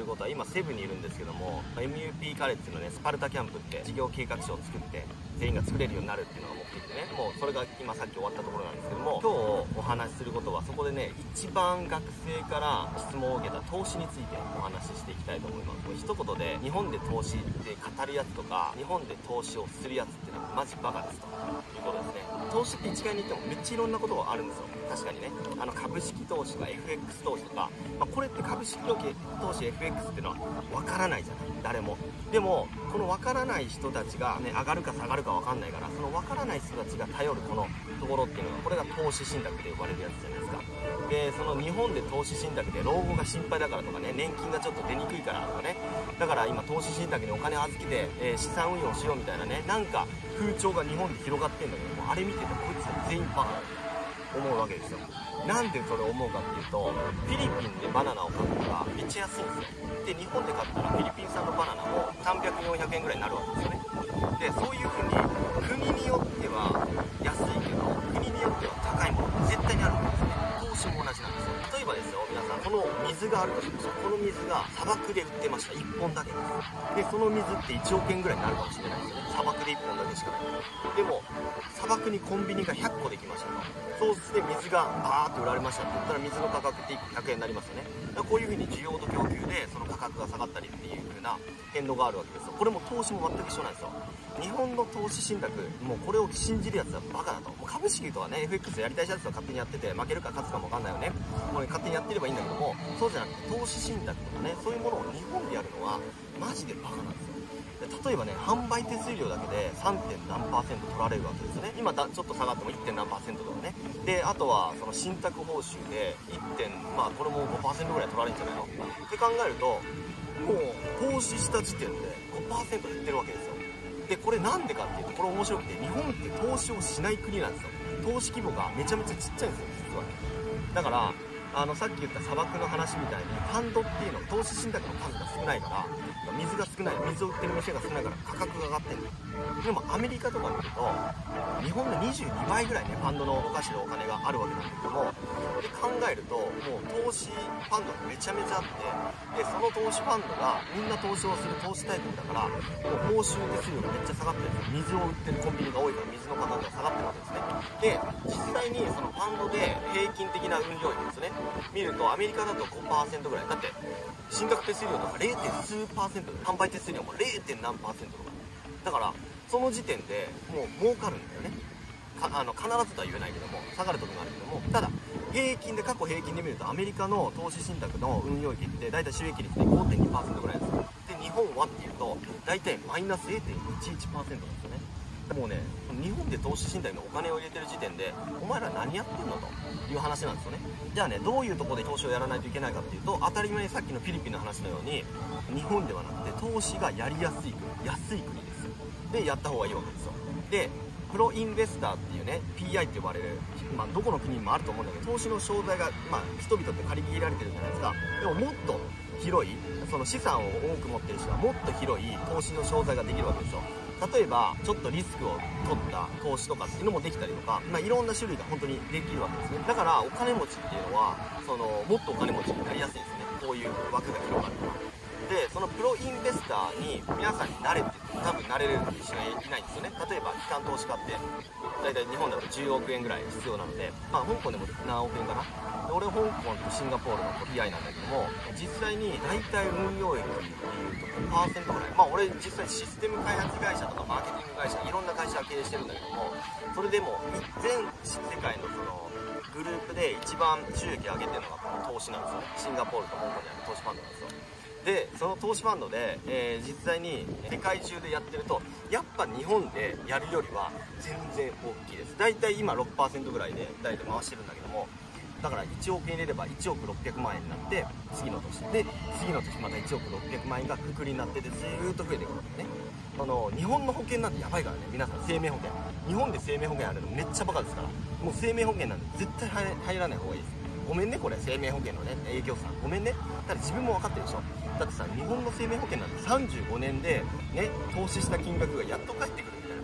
ることは、今セブンにいるんですけども、 MUP カレッジのねスパルタキャンプって事業計画書を作って全員が作れるようになるっていうのが目的でね、もうそれが今さっき終わったところなんですけども、今日お話しすることは、そこでね一番学生から質問を受けた投資についてお話ししていきたいと思います。もう一言で、日本で投資って語るやつとか、日本で投資をするやつってのはマジバカですということですね。投資って一概に言ってもめっちゃいろんなことがあるんですよ。確かにね、株式投資とか FX 投資とか、これって株式投資 FX っていうのは分からないじゃない、誰も。でもこの分からない人たちがね、上がるか下がるか分かんないから、その分からない人たちが頼るこのところっていうのが、これが投資信託で呼ばれるやつじゃないですか。でその日本で投資信託で老後が心配だからとかね、年金がちょっと出にくいからとかね、だから今投資信託にお金を預けて、資産運用しようみたいなね、なんか風潮が日本で広がってんだけども、あれ見ててこいつは全員バカだと思うわけですよ。なんでそれを思うかっていうと、フィリピンでバナナを買うのがめっちゃ安いんですよ。で日本で買ったらフィリピン産のバナナも300、400円ぐらいになるわけですよね。でそういう風に国によっては安いけど、国によっては高いものが絶対にあるわけですね。投資も同じなんですよ。例えばですよ、皆さん、この水があるとしましょう。この水が砂漠で売ってました。1本だけです。でその水って1億円ぐらいになるかもしれないですよね。砂漠で1本だけしかない。でも砂漠にコンビニが100個できましたと。そうして水がバーッと売られましたって言ったら、水の価格って100円になりますよね。だからこういう風に需要と供給でその価格が下がったりっていう風な変動があるわけですよ。これも投資も全く一緒なんですよ。日本の投資信託、もうこれを信じるやつはバカだと。もう株式とはね、 FX やりたいやつは勝手にやってて、負けるか勝つかも分かんないよね、これ勝手にやってればいいんだけども、そうじゃなくて投資信託とかね、そういうものを日本でやるのはマジでバカなんですよ。例えばね、販売手数料だけで 3. 何%取られるわけですよね。今ちょっと下がっても 1. 何%とかね。であとはその信託報酬でこれも 5% ぐらい取られるんじゃないのって考えると、もう投資した時点で 5% 減ってるわけですよ。でこれなんでかっていうと、これ面白くて、日本って投資をしない国なんですよ。投資規模がめちゃめちゃちっちゃいんですよ、実は。だからさっき言った砂漠の話みたいに、ファンドっていうの、投資信託の数が少ないから、水が少ない、水を売ってる店が少ないから価格が上がってる。でもアメリカとか見ると、日本の22倍ぐらいね、ファンドの動かしてるお金があるわけなんだけども、で考えると、もう投資ファンドがめちゃめちゃあって、でその投資ファンドがみんな投資をする投資タイプだから、もう報酬手数料がめっちゃ下がってるんですよ。水を売ってるコンビニが多いから水の価格が下がってるわけですね。で実際にそのファンドで平均的な運用益ですね、見るとアメリカだと 5% ぐらいだって、信託手数料とか 0. 数%で、販売手数料も 0. 何%とかだから、その時点でもう儲かるんだよね。必ずとは言えないけども、下がる時もあるけども、ただ平均で、過去平均で見るとアメリカの投資信託の運用益って大体収益率で 5.2% ぐらいですよ。で日本はっていうと大体マイナス 0.11% なんですよね。もうね、日本で投資信託のお金を入れてる時点で、お前ら何やってんのという話なんですよね。じゃあね、どういうところで投資をやらないといけないかっていうと、当たり前にさっきのフィリピンの話のように、日本ではなくて投資がやりやすい国、安い国ですよ。でやった方がいいわけですよ。でプロインベスターっていうね、 PI って呼ばれる、どこの国にもあると思うんだけど、投資の商材が、人々って借り切られてるじゃないですか。でももっと広い、その資産を多く持ってる人はもっと広い投資の商材ができるわけですよ。例えばちょっとリスクを取った投資とかっていうのもできたりとか、いろんな種類が本当にできるわけですね。だからお金持ちっていうのはもっとお金持ちになりやすいんですね。こういう枠が広がるから。でそのプロインベスターに皆さんになれって言っても多分なれる人がいないんですよね。例えば機関投資家って大体日本だと10億円ぐらい必要なので、香港でも何億円かな。で俺香港とシンガポールの PI なんだけども、実際に大体運用益っていうと 5% ぐらい。俺実際システム開発会社とかマーケティング会社、いろんな会社を経営してるんだけども、それでも全世界のグループで一番収益上げてるのがこの投資なんですよね。シンガポールと香港にある投資ファンドなんですよ。でその投資ファンドで、実際に世界中でやってると、やっぱ日本でやるよりは全然大きいです。大体今 6% ぐらいで大体回してるんだけども、だから1億円入れれば1億600万円になって、次の年で次の年また1億600万円がくくりになってて、ずーっと増えていくわけね。日本の保険なんてやばいからね、皆さん。生命保険、日本で生命保険あるのめっちゃバカですから、もう生命保険なんて絶対入らない方がいいです。ごめんね、これ生命保険のね営業さん、ごめんね。だって自分も分かってるでしょ。だってさ、日本の生命保険なんて35年でね、投資した金額がやっと返ってくるみたいな、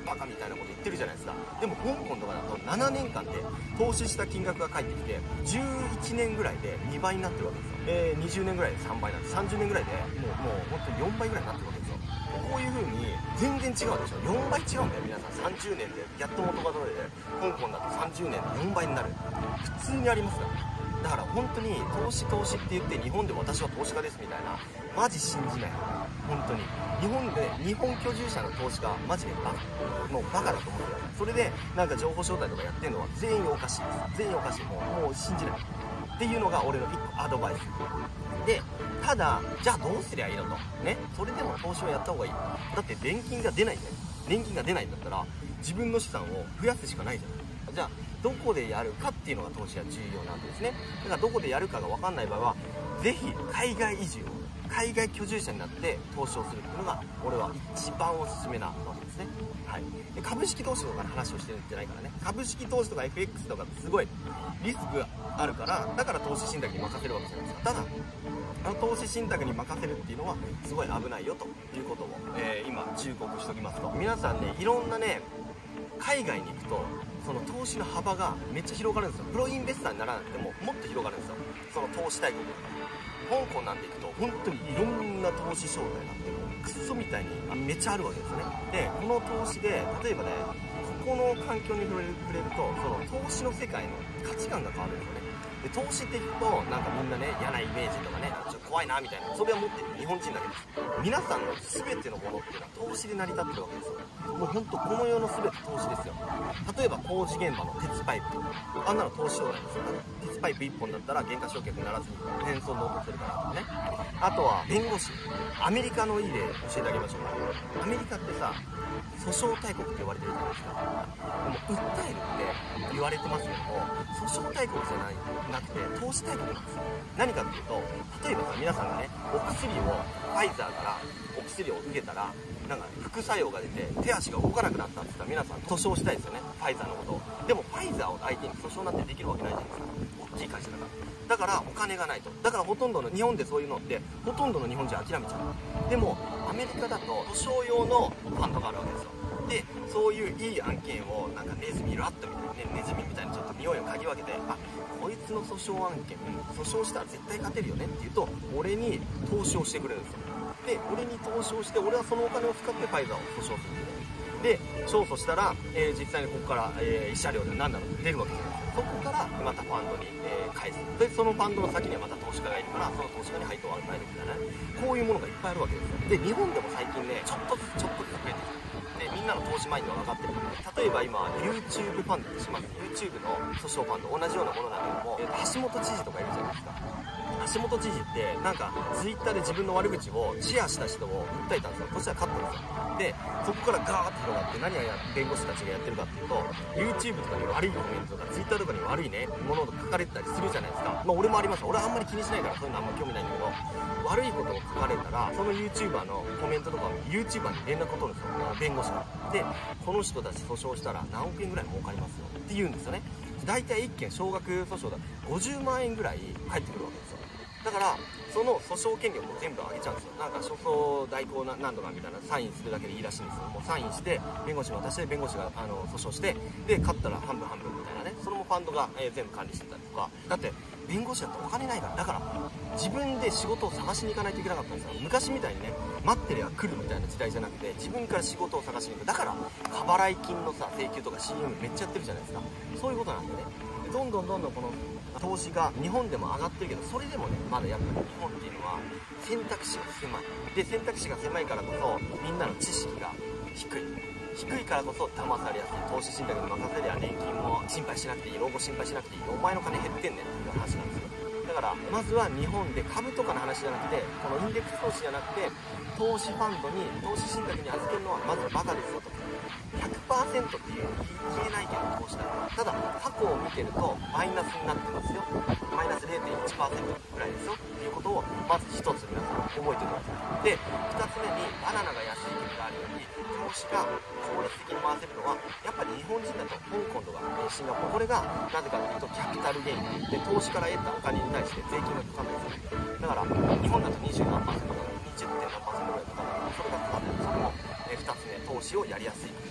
バカみたいなこと言ってるじゃないですか。でも香港とかだと7年間で投資した金額が返ってきて11年ぐらいで2倍になってるわけですよ。20年ぐらいで3倍なんです。30年ぐらいでもう本当に4倍ぐらいになってるわけですよ。こういう風に全然違うでしょ。4倍違うんだよ皆さん。30年でやっと元が取れて、香港だと30年で4倍になる、普通にありますからね。だから本当に投資って言って日本で私は投資家ですみたいな、マジ信じない。本当に日本で日本居住者の投資家マジでバカ、もうバカだと思ってください。それでなんか情報招待とかやってるのは全員おかしいです。全員おかしい。もう信じないっていうのが俺の1個アドバイスで、ただじゃあどうすりゃいいのとね、それでも投資はやった方がいい。だって年金が出ないんだよ。年金が出ないんだったら自分の資産を増やすしかないじゃない。じゃあどこでやるかっていうのが投資は重要なんですね。だからどこでやるかが分かんない場合はぜひ海外移住、海外居住者になって投資をするっていうのが俺は一番おすすめなわけですね。はい、で株式投資とかの話をしてるんじゃないからね。株式投資とか FX とかすごいリスクがあるから、だから投資信託に任せるわけじゃないですか。ただ投資信託に任せるっていうのはすごい危ないよということを、今忠告しておきますと、皆さんね、いろんなね海外に行くとその投資の幅がめっちゃ広がるんですよ。プロインベスターにならなくてももっと広がるんですよ、その投資大国。香港なんて行くと本当にいろんな投資商材なんてもうクソみたいにめっちゃあるわけですよね。でこの投資で例えばね、ここの環境に触れるとその投資の世界の価値観が変わるんですよね。で投資って言うとなんかみんなね嫌なイメージとかね、ちょっと怖いなみたいな、それは持ってる日本人だけです。皆さんの全てのものっていうのは投資で成り立ってるわけですよ。もう本当この世の全て投資ですよ。例えば工事現場の鉄パイプ、あんなの投資商材ですよ。鉄パイプ1本だったら減価償却にならずに変装納得するからとかね。あとは弁護士、アメリカのいい例教えてあげましょうか。アメリカってさ、訴訟大国って言われてるじゃないですか。でも訴えるって言われてますけども、訴訟大国じゃなくて投資大国なんですよ。何かっていうと、例えばさ、皆さんがねお薬をファイザーからお薬を受けたらなんか副作用が出て手足が動かなくなったって言ったら皆さん訴訟したいですよね、ファイザーのことを。でもファイザーを相手に訴訟なんてできるわけないじゃないですか、大きい会社だから。だからお金がないと。だからほとんどの日本でそういうのってほとんどの日本人諦めちゃう。でもアメリカだと訴訟用のファンドがあるわけですよ。でそういういい案件をなんかネズミラットみたいなね、ネズミみたいにちょっと匂いを嗅ぎ分けて、あ、こいつの訴訟案件訴訟したら絶対勝てるよねって言うと俺に投資をしてくれるんですよ。で俺に投資をして、俺はそのお金を使ってファイザーを訴訟するんで、勝訴したら、実際にここから、慰謝料で何だろう出るわけじゃないですか。そこからまたファンドに、返す。でそのファンドの先にはまた投資家がいるから、その投資家に配当を与えるみたいなね、こういうものがいっぱいあるわけですよ。で日本でも最近ねちょっとずつ増えてきて、でみんなの投資マインドが上がってる。例えば今 YouTube ファンドってします。 YouTube の訴訟ファンド同じようなものなんだけども、橋本知事とかいるじゃないですか。橋本知事ってなんか Twitter で自分の悪口をシェアした人を訴えたんですよ。そしたら勝ったんですよ。でそこからガーッと広がって、何が弁護士たちがやってるかっていうと、 YouTube とかに悪いコメントとか Twitter とかに悪いねものとか書かれてたりするじゃないですか。まあ俺もあります。俺はあんまり気にしないからそういうのあんま興味ないんだけど、悪いことを書かれたらその YouTuber のコメントとかを YouTuber に連絡を取るんですよ、弁護士が。でこの人たち訴訟したら何億円ぐらい儲かりますよって言うんですよね。大体1件少額訴訟だ50万円ぐらい返ってくるわけですよ。だからその訴訟権利をもう全部あげちゃうんですよ。なんか訴訟代行何度かみたいなサインするだけでいいらしいんですよ。もうサインして弁護士に渡して、弁護士が訴訟して、で勝ったら半分半分みたいなね、それもファンドが、全部管理してたりとか。だって弁護士だってお金ないから、だから自分で仕事を探しに行かないといけなかったんですよ。昔みたいにね待ってりゃ来るみたいな時代じゃなくて、自分から仕事を探しに行く。だから過払い金のさ請求とか CM めっちゃやってるじゃないですか。そういうことなんでね、どんどんこの投資が日本でも上がってるけど、それでもねまだやっぱり日本っていうのは選択肢が狭い。で選択肢が狭いからこそみんなの知識が低いからこそ騙されやすい。投資信託に任せりゃ年金も心配しなくていい、老後心配しなくていい、お前の金減ってんねんっていう話なんですよ。だからまずは日本で株とかの話じゃなくて、このインデックス投資じゃなくて投資ファンドに投資信託に預けるのはまずバカですよと。100% っていう言えないけど投資だから、ただ過去を見てるとマイナスになってますよ、マイナス 0.1% ぐらいですよっていうことをまず一つ皆さん覚えておいてください。で2つ目にバナナが安い国があるように投資が効率的に回せるのはやっぱり日本人だと香港とかシンガポール、これがなぜかというとキャピタルゲインで投資から得たお金に対して税金がかかんないですよね。だから日本だと20何%とか 20. 何%ぐらいかかる、それがかかってる。それも2つ目、投資をやりやすい国っていうのが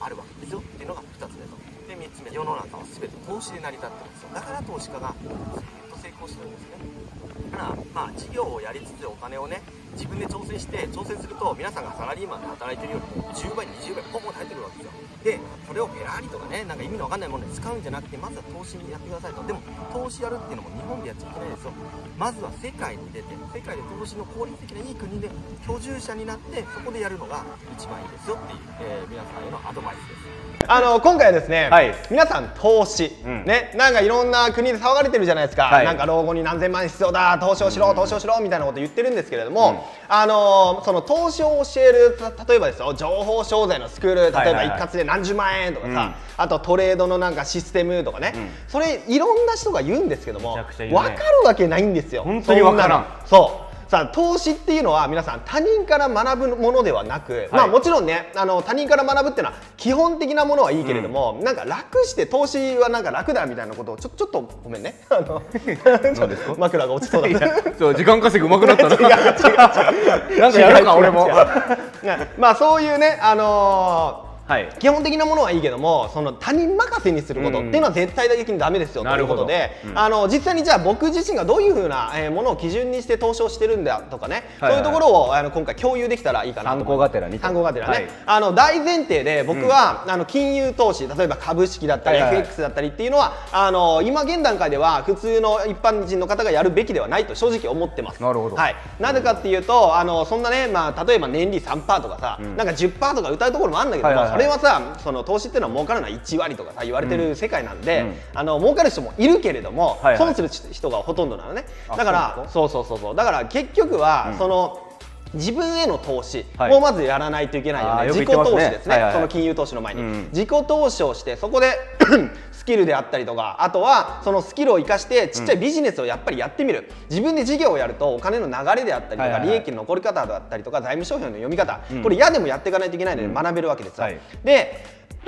あるわけですよっていうのが2つ目と。で3つ目、世の中は全て投資で成り立ってるんですよ。だから投資家がずっと成功してるんですね。だからまあ事業をやりつつお金をね自分で挑戦すると皆さんがサラリーマンで働いてるよりも10倍20倍ポンポン入ってくるわけですよ。でそれをフェラーリとかねなんか意味のわかんないものに使うんじゃなくてまずは投資にやってくださいと。でも投資やるっていうのも日本でやっちゃいけないですよ。まずは世界に出て世界で投資の効率的ないい国で居住者になってそこでやるのが一番いいですよっていう、皆さんへのアドバイスです。 今回はですね、皆さん投資、ね、なんかいろんな国で騒がれてるじゃないですか、なんか老後に何千万必要だ、投資をしろ、投資をしろみたいなこと言ってるんですけれども、その投資を教える、例えばですよ、情報商材のスクール、例えば一括で何十万円とかさ、あとトレードのなんかシステムとかね、それいろんな人が言うんですけども、分かるわけないんですよ。 本当に分からん。 そうさあ投資っていうのは皆さん他人から学ぶものではなく、まあもちろんね他人から学ぶっていうのは基本的なものはいいけれども、なんか楽して投資はなんか楽だみたいなことをちょっとごめんね枕が落ちそうだったそう時間稼ぐうまくなったななんかやるか俺もまあそういうね基本的なものはいいけどもその他人任せにすることっていうのは絶対的にダメですよということで、実際にじゃあ僕自身がどういうふうなものを基準にして投資をしてるんだとかね、そういうところを今回共有できたらいいかなと。参考がてらね。大前提で僕は金融投資、例えば株式だったり FX だったりっていうのは今現段階では普通の一般人の方がやるべきではないと正直思ってます。なるほど。なぜかっていうとそんなね例えば年利 3% とかさなんか 10% とか歌うところもあるんだけども、それはさその投資っていうのは儲かるのは1割とかさ言われてる世界なんで、儲かる人もいるけれども損する人がほとんどなのね。だからそうだから結局はその自分への投資をまずやらないといけないよね。自己投資ですね。その金融投資の前に自己投資をしてそこでスキルであったりとか、あとはそのスキルを生かしてちっちゃいビジネスをやっぱりやってみる。自分で事業をやるとお金の流れであったりとか利益の残り方だったりとか財務諸表の読み方、これ嫌でもやっていかないといけないので学べるわけですよ。で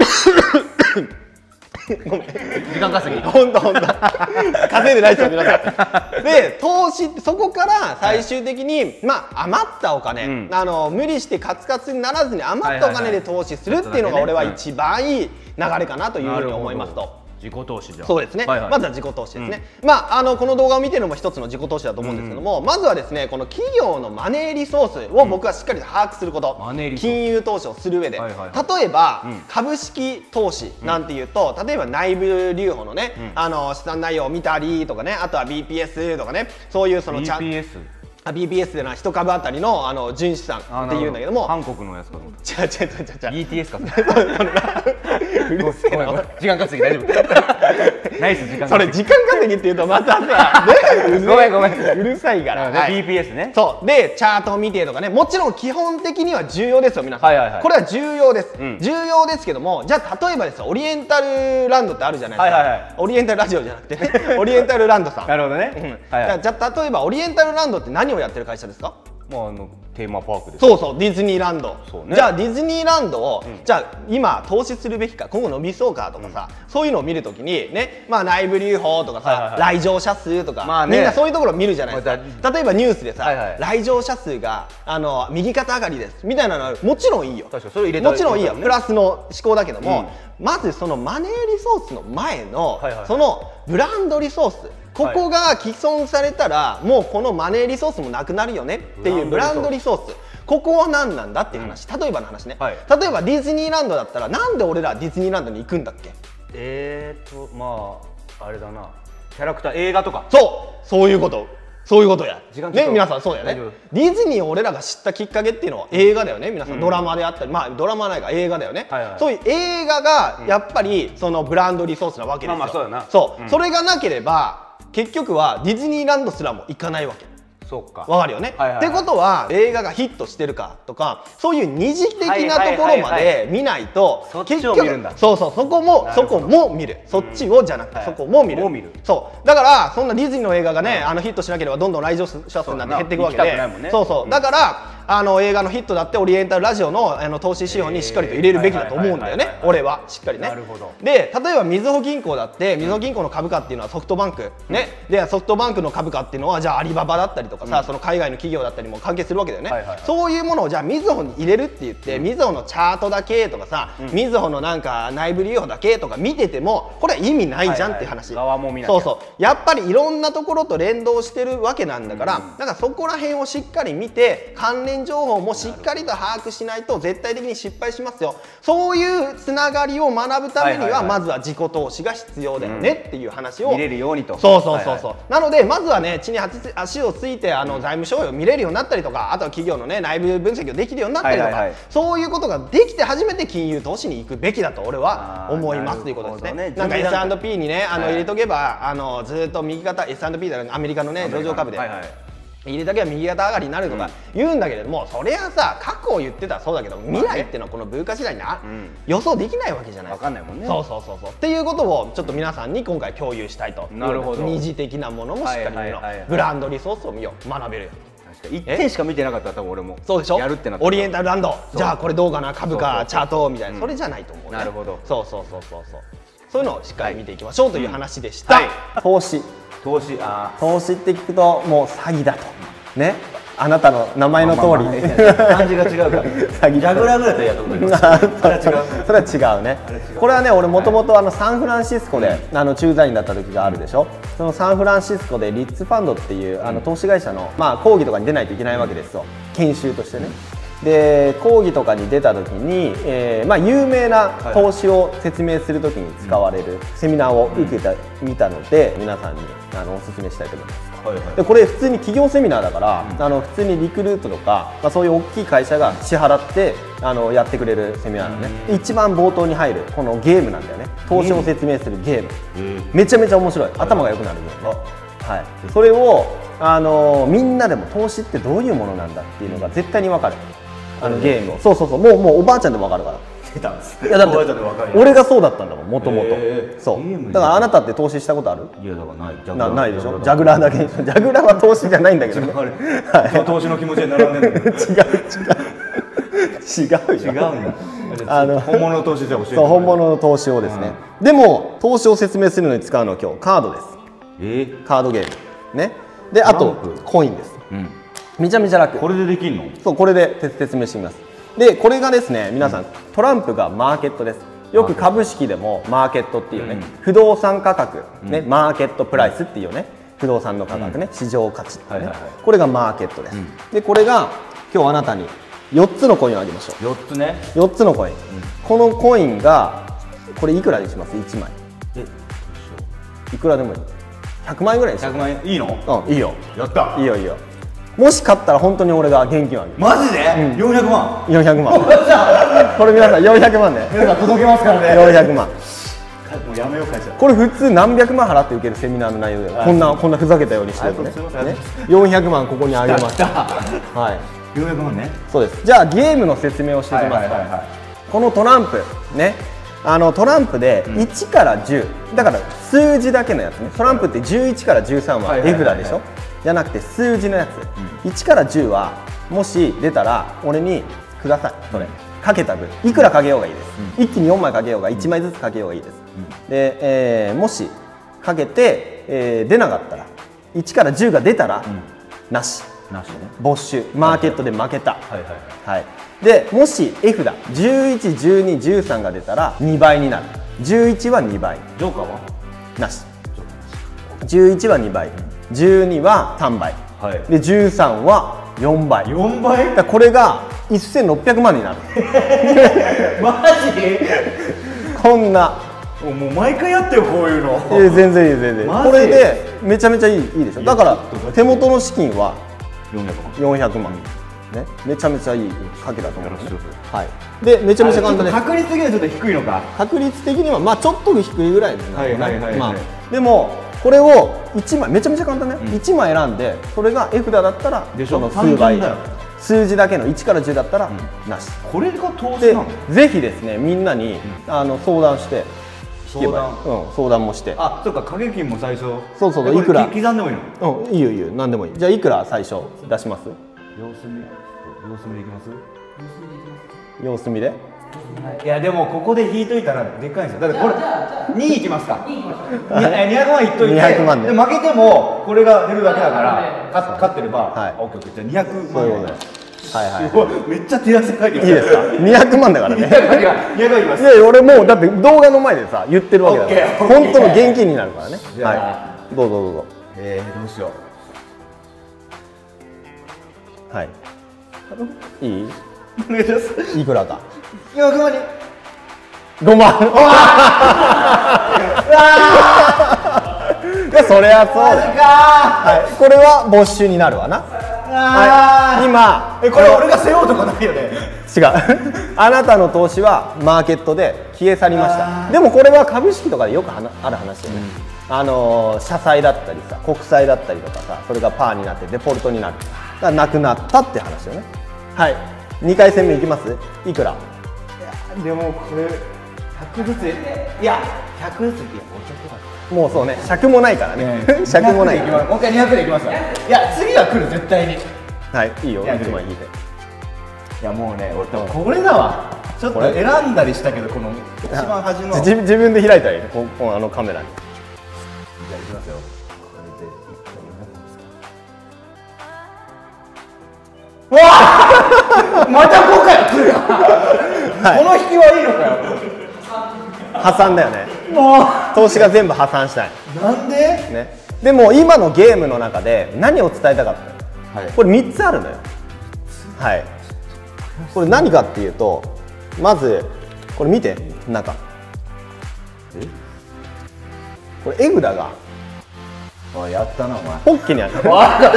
ごめん時間稼ぎ本当稼いでないですよ皆さん。で投資ってそこから最終的にまあ余ったお金、無理してカツカツにならずに余ったお金で投資するっていうのが俺は一番いい流れかなというふうに思いますと。 自己投資じゃそうですね、まずは自己投資ですね。まあこの動画を見てるのも一つの自己投資だと思うんですけども、まずはですねこの企業のマネーリソースを僕はしっかりと把握すること、金融投資をする上で、例えば株式投資なんていうと、例えば内部留保のね資産内容を見たりとかね、あとは BPS とかね、そういうそのBPS で一株当たりの純資産っていうんだけども、 韓国のやつかと思った。BTS か。時間稼ぎ大丈夫。ナイス時間稼ぎ。 それ時間稼ぎっていうとまたさ、ごめんうるさいから。 BPS ね。そうでチャートを見てとかね、もちろん基本的には重要ですよ皆さん。これは重要です。重要ですけども、じゃあ例えばですよオリエンタルランドってあるじゃないですか。オリエンタルラジオじゃなくてね、オリエンタルランドさん。 なるほどね。 じゃあ例えばオリエンタルランドって何をやってる会社ですか？ もうテーマパークです。 そうディズニーランド。じゃあディズニーランドをじゃあ今投資するべきか今後伸びそうかとかさ、そういうのを見るときにね、まあ内部留保とかさ来場者数とかみんなそういうところを見るじゃないですか。例えばニュースでさ来場者数が右肩上がりですみたいなのはもちろんいいよ。もちろんいいよ。プラスの思考だけども、まずそのマネーリソースの前のそのブランドリソース、ここが既存されたらもうこのマネーリソースもなくなるよねっていうブランドリソース、ここは何なんだっていう話。例えばの話ね、例えばディズニーランドだったらなんで俺らディズニーランドに行くんだっけ？ まああれだな、キャラクター映画とか。 そういうことやね、皆さん。そうやね。ディズニーを俺らが知ったきっかけっていうのは映画だよね皆さん。ドラマであったり、まあドラマないか映画だよね。そういう映画がやっぱりそのブランドリソースなわけですよ。それがなければ結局はディズニーランドすらも行かないわけ。 そうか。 わかるよね。ってことは映画がヒットしてるかとかそういう二次的なところまで見ないと結局そこも見る。そっちをじゃなくてそこも見る。そうだからそんなディズニーの映画がねヒットしなければどんどん来場者数なんて減っていくわけで、だから映画のヒットだってオリエンタルラジオの投資指標にしっかりと入れるべきだと思うんだよね、俺はしっかりね。で例えばみずほ銀行だってみずほ銀行の株価っていうのはソフトバンクね、でソフトバンクの株価っていうのはじゃあアリババだったりとかさ、その海外の企業だったりも関係するわけだよね。そういうものをじゃあみずほに入れるって言ってみずほのチャートだけとかさ、みずほのなんか内部利用だけとか見ててもこれは意味ないじゃんっていう話。そうそう、やっぱりいろんなところと連動してるわけなんだから、だからそこら辺をしっかり見て関連情報もしっかりと把握しないと絶対的に失敗しますよ。そういうつながりを学ぶためにはまずは自己投資が必要だよねっていう話を見れるようにと。 そうそうそうそう。なのでまずはね地に足をついて財務諸表を見れるようになったりとか、あとは企業のね内部分析をできるようになったりとか、そういうことができて初めて金融投資に行くべきだと俺は思いますということですね。なんか S&P にね入れとけばずっと右肩 S&P だアメリカのね上場株で入れとけば右肩上がりになるとか言うんだけれども、それはさ過去を言ってたらそうだけど未来っていうのはこの文化次第に予想できないわけじゃない。 分かんないもんね。 そうそうそうそうっていうことをちょっと皆さんに今回共有したいと。 なるほど。 二次的なものもしっかり見よう、ブランドリソースを見よう、学べるよ。 1点しか見てなかったら多分俺もそうでしょ。 やるってなったオリエンタルランドじゃあこれどうかな、株価チャートみたいな、それじゃないと思うね。 なるほど。 そうそうそうそうそう、そういうのをしっかり見ていきましょうという話でした。投資って聞くともう詐欺だとね、あなたの名前の通り感じが違うから詐欺ジャグラーぐらいだったらやったことあります。 それは違うね。これはね俺もともとサンフランシスコで駐在員だった時があるでしょ。そのサンフランシスコでリッツファンドっていう投資会社の講義とかに出ないといけないわけですよ、研修としてね。で講義とかに出た時に、有名な投資を説明する時に使われるセミナーを受けてみたので、皆さんにお勧めしたいと思います。でこれ普通に企業セミナーだから、普通にリクルートとか、そういう大きい会社が支払ってやってくれるセミナーなのね。一番冒頭に入るこのゲームなんだよね。投資を説明するゲーム、めちゃめちゃ面白い、頭が良くなるゲームね。はい、それをみんなでも投資ってどういうものなんだっていうのが絶対に分かる。ゲームをそうもうおばあちゃんでも分かるから。いやだって俺がそうだったんだもん、もともと。そうだからあなたって投資したことある？ いやだからないでしょ。ジャグラーだけに。ジャグラーは投資じゃないんだけどね。 投資の気持ちで並んでる。 違うんだ。 本物の投資じゃ教えて。 そう本物の投資をですね。でも投資を説明するのに使うのは今日カードです。カードゲームね。であとコインです。めちゃめちゃ楽。 これでできんの？ そう、これで説明してみます。でこれがですね皆さん、トランプがマーケットです。よく株式でもマーケットっていうね、不動産価格ね、マーケットプライスっていうね、不動産の価格ね、市場価値ってね、これがマーケットです。でこれが今日あなたに4つのコインをあげましょう。 4つね。 4つのコイン。このコインがこれいくらにします？ 1枚いくらでもいい。100万円ぐらいにしよう。 100万円いいの？ いいよ。 やった。 いいよいいよ。もし買ったら本当に俺が現金をあげる。 マジで？400万。 400万。これ皆さん400万ね。 皆さん届けますからね。 400万。 もうやめよう会社。 これ普通何百万払って受けるセミナーの内容で、こんなふざけたようにしてるね。400万ここにあげました。はい。 400万ね。 そうです。じゃあゲームの説明をしていきます。このトランプね。トランプで1から10だから数字だけのやつね。トランプって11から13は絵札でしょ。じゃなくて数字のやつ、1から10はもし出たら俺にください。それかけた分いくらかけようがいいです。一気に4枚かけようが1枚ずつかけようがいいです。で、もしかけて、出なかったら1から10が出たら、なし没収、マーケットで負けた。でもし絵札11、12、13が出たら2倍になる。11は2倍、 ジョーカーはなし。11は2倍、12は3倍、で13は4倍。 4倍？ だこれが1600万になる。 マジ？ こんな。 もう毎回やってよこういうの。 全然いい全然。これでめちゃめちゃいいでしょ。だから手元の資金は400万。ね、めちゃめちゃいい賭けだと思います。はい。でめちゃめちゃ簡単です。 確率的にはちょっと低いのか。 確率的にはまあちょっと低いぐらいですね。まあでもこれを1枚めちゃめちゃ簡単ね。1枚選んでそれが絵札だったらその数倍。数字だけの1から10だったらなし。 これが投資なの？ ぜひですねみんなに相談して。相談もして。 あ、そうか、掛け金も最初。 そういくら刻んでもいいの？ いいよいいよ、何でもいい。じゃあいくら最初出します？ 様子見でいきます？ 様子見で。 いやでもここで引いといたらでかいんですよ。だってこれ2いきますか。200万いっといて、 200万で負けてもこれが出るだけだから勝ってれば、 はい、 オッケーオッケー。じゃあ200万円。 はいはい。 すごい、めっちゃ手汗かいてる。 いいですか？200万だからね。 200万いきます。 いや俺もうだって動画の前でさ言ってるわけだから。本当の現金になるからね。はい。どうぞどうぞ。 どうしよう。はい。いい？ お願いします。 いくらか。 200万に。 5万。いやそりゃそうだよ。はい。これは没収になるわな。はい。今これ俺が背負うとかないよね。 違う。あなたの投資はマーケットで消え去りました。でもこれは株式とかでよくある話よね。社債だったりさ、国債だったりとかさ、それがパーになってデフォルトになる。だからなくなったって話よね。はい。2回戦目いきます？いくら？ いやでもこれ100ずつ、いや100ずつ、いやもうちょっとだ。 もうそうね、尺もないからね。尺もない。 もう一回200でいきますから。いや次は来る絶対に。 はい、いいよ。1万引いて。 いやもうね、俺多分これだわ。ちょっと選んだりしたけど、この一番端の。 自分で開いたらいいね。あのカメラに。 じゃあいきますよ。わあまた5回来るよ。この引きはいいのかよ。 破産だよね。 もう投資が全部破産したい。 なんで？ ね。でも今のゲームの中で何を伝えたかった？はい、これ3つあるのよ。はい。これ何かっていうと、まずこれ見て中。これエグダが。 やったなお前。 ポッケにある。違う。 違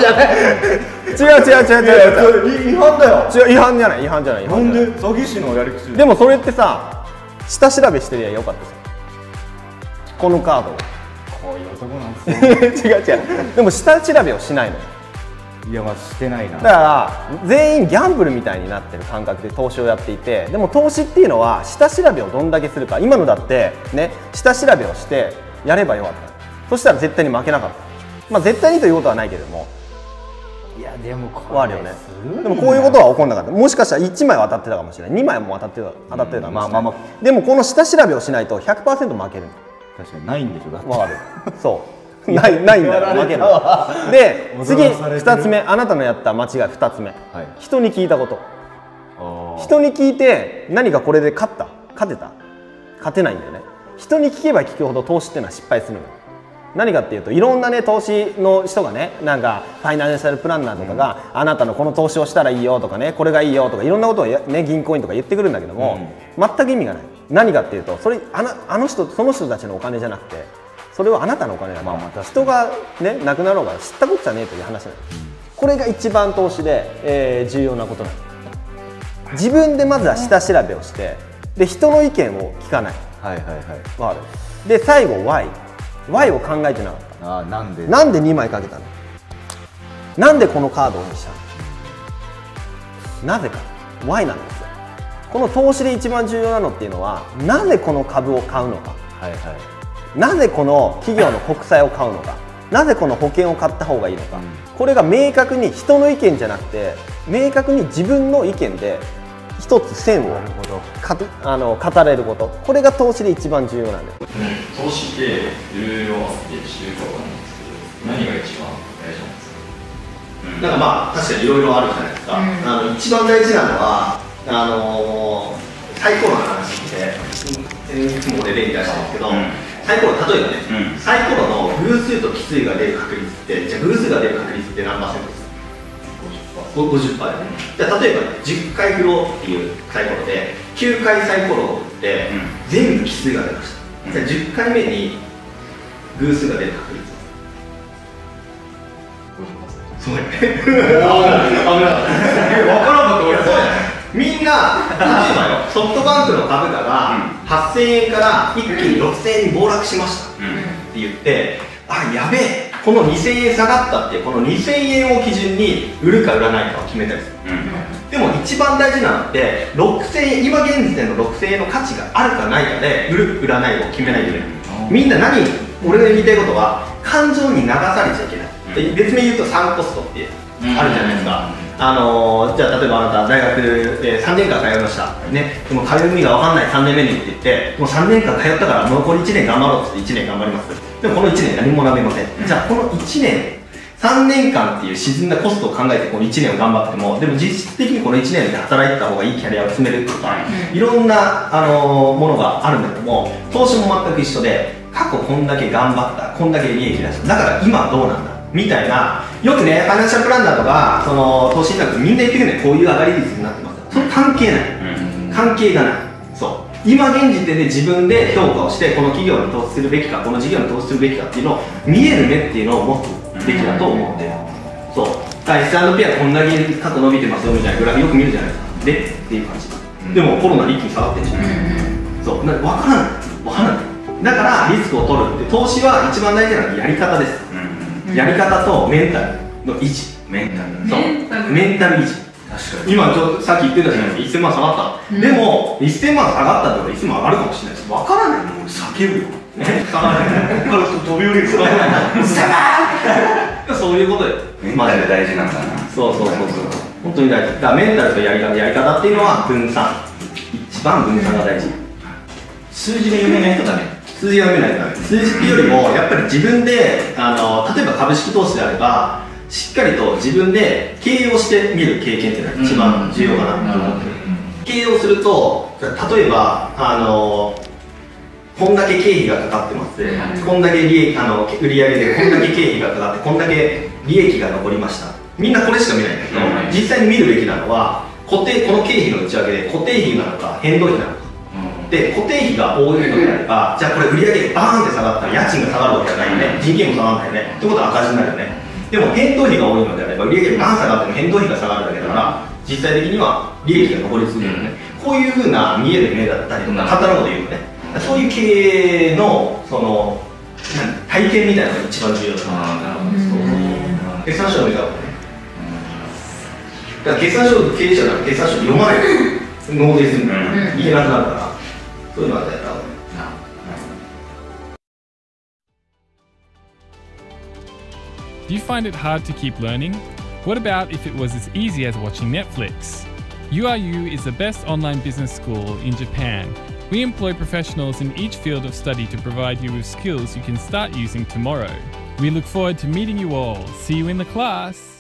反だよ。 違う、違反じゃない。 なんで詐欺師のやり口？ でもそれってさ、下調べしてりゃよかったじゃん。このカードを。 こういう男なんですよ。 違う。でも下調べをしないのよ。 いやまあしてないな。 だから全員ギャンブルみたいになってる感覚で投資をやっていて、でも投資っていうのは下調べをどんだけするか。今のだってね、下調べをしてやればよかった。そしたら絶対に負けなかった。まあ絶対にということはないけれども、 いやでもこれあるよね。でもこういうことは起こんなかった。もしかしたら1枚は当たってたかもしれない。2枚も当たってたかもしれない。まあでもこの下調べをしないと 100% 負ける。 確かにないんでしょ。だってわかる。そうないんだよ。負ける。で次2つ目、あなたのやった間違い2つ目、人に聞いたこと。人に聞いて何かこれで勝てた勝てないんだよね。人に聞けば聞くほど投資っていうのは失敗するのよ。何かっていうと、いろんなね投資の人がね、なんかファイナンシャルプランナーとかが、あなたのこの投資をしたらいいよとかね、これがいいよとかいろんなことをね銀行員とか言ってくるんだけども、全く意味がない。何かっていうと、それその人たちのお金じゃなくて、それはあなたのお金だから、人がね亡くなろうが知ったことじゃねえという話なの。これが一番投資で、重要なことなの。自分でまずは下調べをして、で人の意見を聞かない。わかる。で最後 Why を考えてなかった。なんで2枚かけたの？なんでこのカードをにしたの？なぜか Why なんですよ。この投資で一番重要なのっていうのは、なぜこの株を買うのか、なぜこの企業の国債を買うのか、なぜこの保険を買った方がいいのか、これが明確に人の意見じゃなくて、明確に自分の意見で一つ線を語れること、これが投資で一番重要なんです。 投資っていろいろあって知るかわかんないんですけど、何が一番大事なんですか？ なんかまあ確かにいろいろあるじゃないですか。一番大事なのはサイコロの話っていつも俺例に出したんですけど、サイコロ例えばね、サイコロの偶数と奇数が出る確率って、じゃあ偶数が出る確率って何%ですか？50%でね。じゃあ例えば10回振ろうっていうサイコロで9回サイコロを振って全部奇数が出ました。じゃあ10回目に偶数が出る確率はそうやね。分からんこと俺そうやね。みんな例えばよ、ソフトバンクの株価が8000円から一気に6000円に暴落しましたって言って、あ、やべえ、この2000円下がったって、この2000円を基準に売るか売らないかを決めたりする。でも一番大事なのって6000円、今現時点の6000円の価値があるかないかで売る売らないを決めないといけない。みんな俺が言いたいことは、感情に流されちゃいけない。別名言うとサンコストってあるじゃないですか。 じゃあ例えばあなた大学で3年間通いましたね、でも通う意味が分かんない3年目にって言って、もう3年間通ったから残り1年頑張ろうって1年頑張ります。でもこの1年何も学べません。じゃあこの1年3年間っていう沈んだコストを考えてこの1年を頑張っても、でも実質的にこの1年で働いてた方がいいキャリアを積めるとか、いろんな、ものがあるんだけども、投資も全く一緒で、過去こんだけ頑張った、こんだけ利益出した、だから今はどうなんだみたいな、よくね、ファイナンシャルプランナーとかその投資信託みんな言ってくるね、こういう上がり率になってます。それ関係ない、関係がない。そう今現時点で自分で評価をして、この企業に投資するべきか、この事業に投資するべきかっていうのを見える目っていうのを持つべきだと思ってる。そう S&P はこんだけ過去伸びてますよみたいなグラフよく見るじゃないですか。でっていう感じ、でもコロナで一気に下がってるじゃないですか。そう分からない分からない。だからリスクを取るって、投資は一番大事なのはやり方です、やり方とメンタルの維持。メンタル、そうメンタル維持。確かに今ちょっとさっき言ってたじゃないですか、1000万下がった、でも1000万下がったってことは1000万上がるかもしれないです。分からない。もう叫ぶよね、下がらないここから飛び降りる下がそういうことでメンタル大事なんだな。 そう本当に大事だから、メンタルとやり方っていうのは分散、一番分散が大事。 数字で読めないとダメ。 数字が読めないとダメ。数字っていうよりもやっぱり自分で例えば株式投資であればしっかりと自分で経営をしてみる経験っていうのが一番重要かなと思ってる。経営をすると例えばこんだけ経費がかかってます、こんだけ売上でこんだけ経費がかかってこんだけ利益が残りました、みんなこれしか見ないんだけど、実際に見るべきなのはこの経費の内訳で固定費なのか変動費なのか、で固定費が多いのであれば、じゃあこれ売上がバーンって下がったら家賃が下がるわけじゃないよね、人件費も下がらないよねってことは赤字になるよね。でも変動費が多いのであれば売上がバーン下がっても変動費が下がるだけだから、実際的には利益が残り続けるよね、こういうふうな見える目だったりとか、簡単なこと言うとね、そういう経営のその体験みたいなのが一番重要だと思う。決算書を見た方がね、だから決算書、経営者なら決算書読まないと納税するんだからいけなくなるから、そういうのはやった方がいい。 Do you find it hard to keep learning? What about if it was as easy as watching Netflix? URU is the best online business school in Japan. We employ professionals in each field of study to provide you with skills you can start using tomorrow. We look forward to meeting you all. See you in the class!